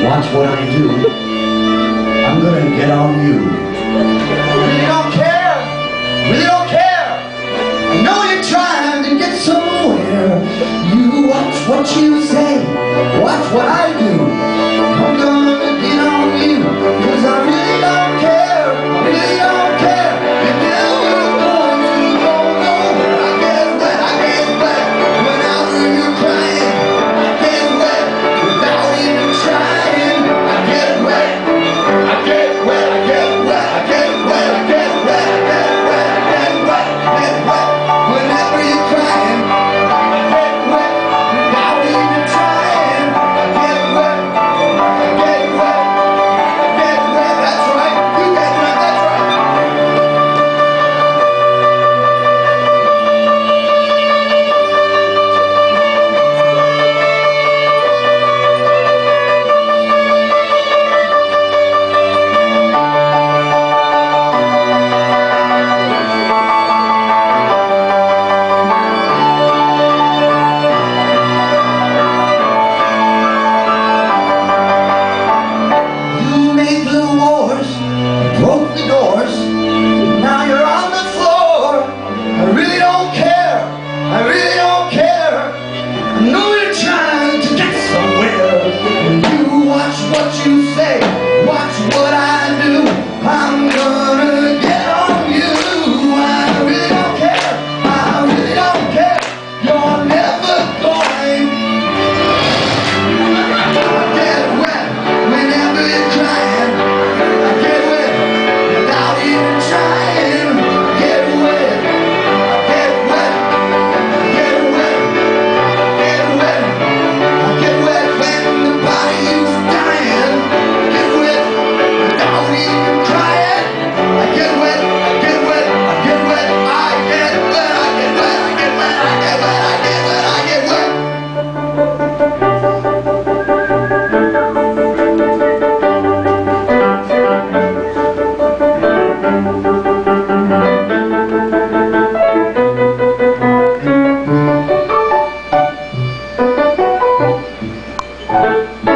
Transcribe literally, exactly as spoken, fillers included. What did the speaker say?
Watch what I do. I'm gonna get on you. Really don't care. Really don't care. I know you're trying to get somewhere. You watch what you say. Watch what I do. I'm gonna get on you. 'Cause I really don't care. I really don't care. You're never going to go nowhere. I get wet. I get wet. Whenever you're crying, I get wet. Without even trying, I get wet. I get wet. I get wet. I get wet. I get wet. I get wet. I get wet. I get wet. Whenever you're crying, I get wet. Without even trying, I get wet. I get wet. I get wet. That's right. You get wet. That's right. You made the wars, broke the doors, now you're on the floor. I really don't care, I really don't care. I know you're trying to get somewhere. You watch what you say, watch what I do. I'm gonna get on you. I really don't care, I really don't care. You're never going. I get wet whenever you're crying. I get wet without even trying. Get wet. I get wet. I get wet. I get wet. I get wet when the body's dying. Get wet without even crying. I get wet. I get wet. I get wet. I get wet. I get wet. I get wet. I get wet. I get wet. I get wet. Thank you.